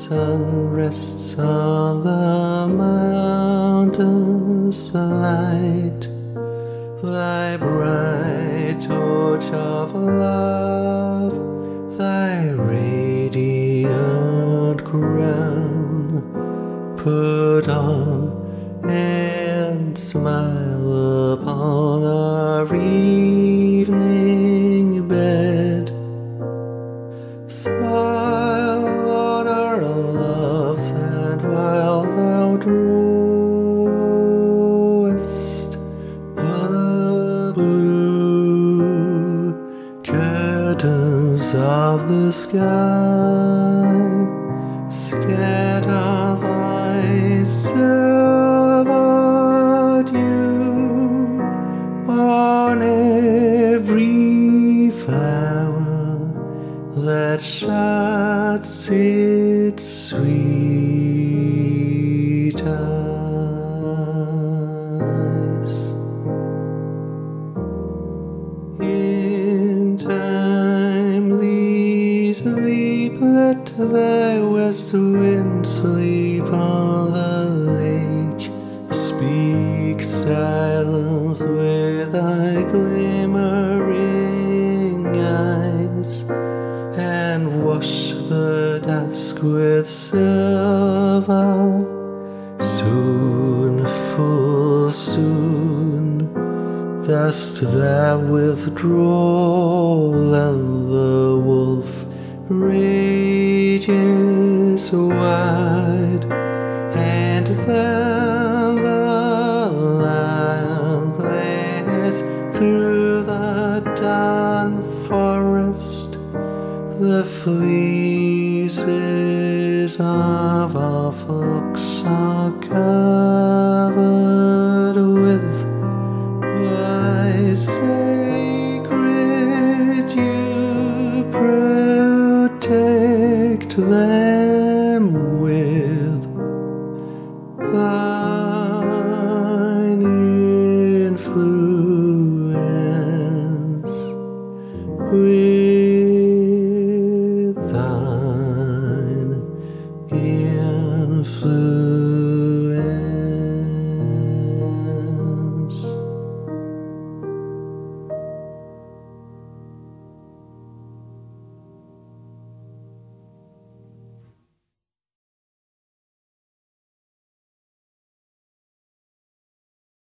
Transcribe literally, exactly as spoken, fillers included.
sun rests on the mountains, light thy bright torch of love, thy radiant crown put on, and smile upon our evening bed. Smile on our loves, and while thou drawest the blue curtains of the sky, scatter thy silver dew on every flower that shuts its sweet eyes. In timely sleep let thy west wind sleep on the lake. Speak silence with thy glimmering eyes, and wash the dusk with silver. Soon, full soon, dost thou withdraw, and the wolf rages wide, and then the lion plays through the dawn forest. The fleeces of our flocks are covered with thy sacred dew. Protect them with thine influence, with thine influence.